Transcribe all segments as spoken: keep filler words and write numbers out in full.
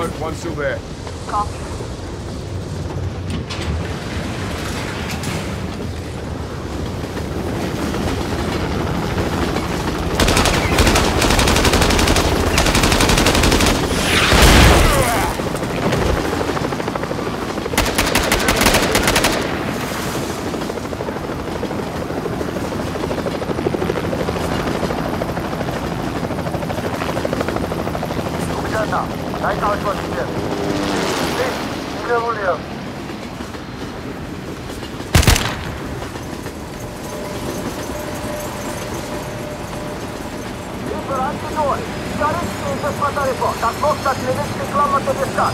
smoke, one still there. Copy. 来到这里面，对，一个物流。Infraante noi, caretti in sfatare fuori, da costa che ne si reclama per l'estate.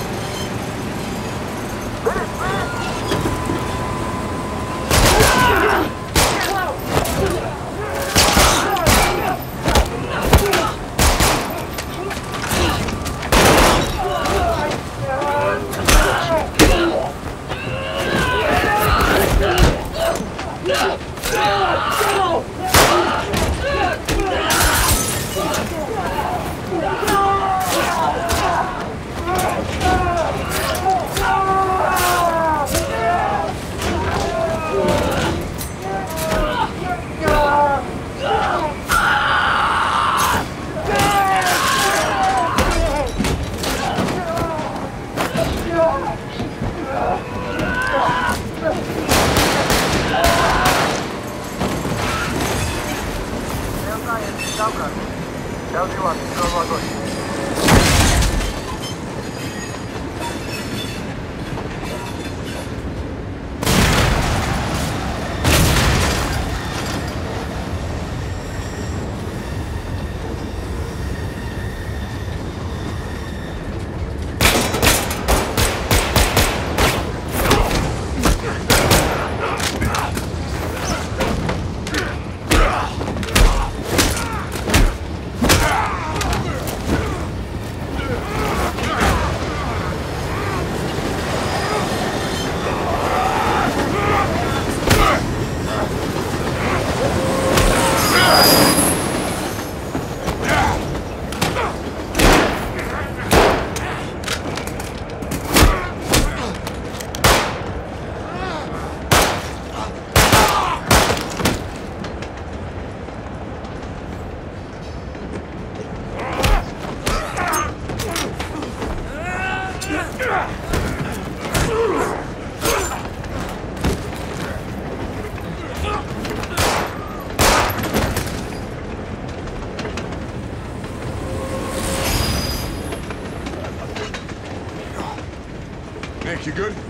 Nick, you good?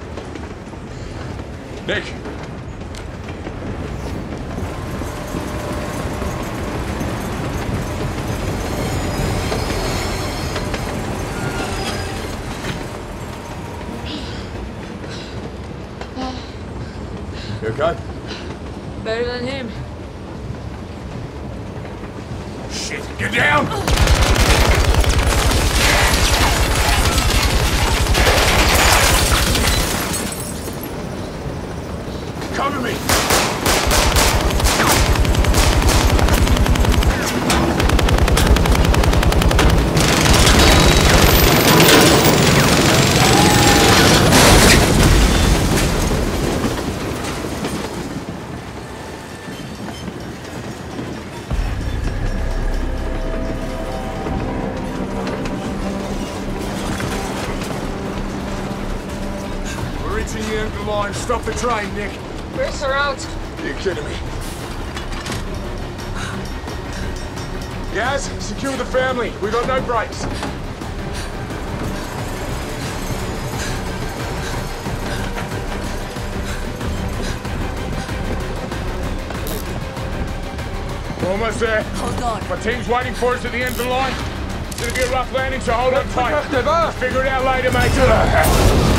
Nick! You okay? Better than him. Shit, get down! Cover me! We're reaching the end of the line. Stop the train, Nick. We're surrounded. You're kidding me. Gaz, secure the family. We got no brakes. We're almost there. Hold on. My team's waiting for us at the end of the line. It's gonna be a rough landing, so hold on tight. Figure it out later, mate.